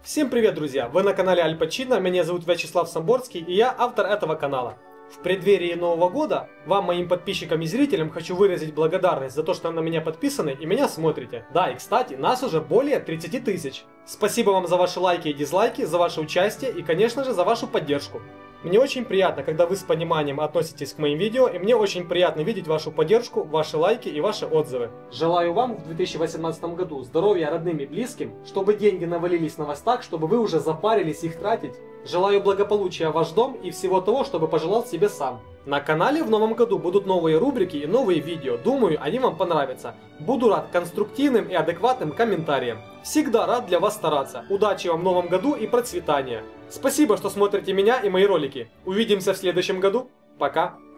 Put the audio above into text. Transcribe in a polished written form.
Всем привет, друзья! Вы на канале Аль Пачино, меня зовут Вячеслав Самборский и я автор этого канала. В преддверии Нового года вам, моим подписчикам и зрителям, хочу выразить благодарность за то, что на меня подписаны и меня смотрите. Да, и кстати, нас уже более 30 тысяч. Спасибо вам за ваши лайки и дизлайки, за ваше участие и, конечно же, за вашу поддержку. Мне очень приятно, когда вы с пониманием относитесь к моим видео, и мне очень приятно видеть вашу поддержку, ваши лайки и ваши отзывы. Желаю вам в 2018 году здоровья родным и близким, чтобы деньги навалились на вас так, чтобы вы уже запарились их тратить. Желаю благополучия в ваш дом и всего того, чтобы пожелал себе сам. На канале в новом году будут новые рубрики и новые видео. Думаю, они вам понравятся. Буду рад конструктивным и адекватным комментариям. Всегда рад для вас стараться. Удачи вам в новом году и процветания. Спасибо, что смотрите меня и мои ролики. Увидимся в следующем году. Пока.